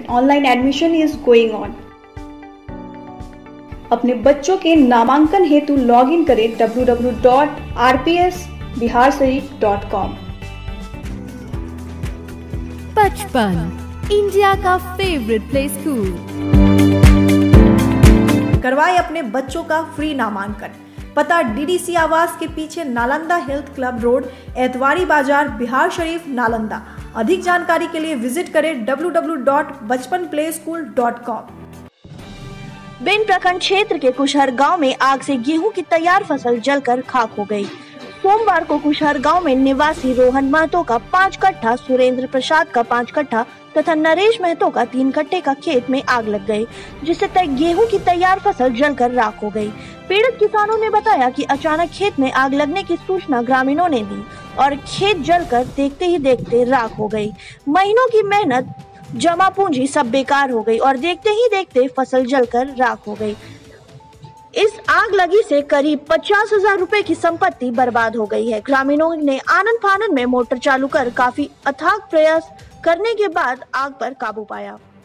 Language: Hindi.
and online admission is going on. अपने बच्चों के नामांकन हेतु लॉग इन करें www.rpsbiharsharif.com। बचपन इंडिया का फेवरेट प्ले स्कूल। करवाए अपने बच्चों का फ्री नामांकन। पता डीडीसी आवास के पीछे, Nalanda health club road, Etwari Bazar, Bihar शरीफ, नालंदा। अधिक जानकारी के लिए विजिट करें www.bachpanplayschool.com। बिन प्रखंड क्षेत्र के कुशहर गांव में आग से गेहूं की तैयार फसल जलकर खाक हो गई। सोमवार को कुशहर गांव में निवासी रोहन महतो का 5 कट्ठा, सुरेंद्र प्रसाद का 5 कट्ठा तथा नरेश महतो का 3 कट्टे का खेत में आग लग गई, जिससे गेहूं की तैयार फसल जलकर राख हो गई। पीड़ित किसानों ने बताया कि अचानक खेत में आग लगने की सूचना ग्रामीणों ने दी और खेत जलकर देखते ही देखते राख हो गई। महीनों की मेहनत, जमा पूंजी सब बेकार हो गई और देखते ही देखते फसल जलकर राख हो गई। इस आग लगी से करीब 50,000 रुपए की संपत्ति बर्बाद हो गई है। ग्रामीणों ने आनन फानन में मोटर चालू कर काफी अथाक प्रयास करने के बाद आग पर काबू पाया।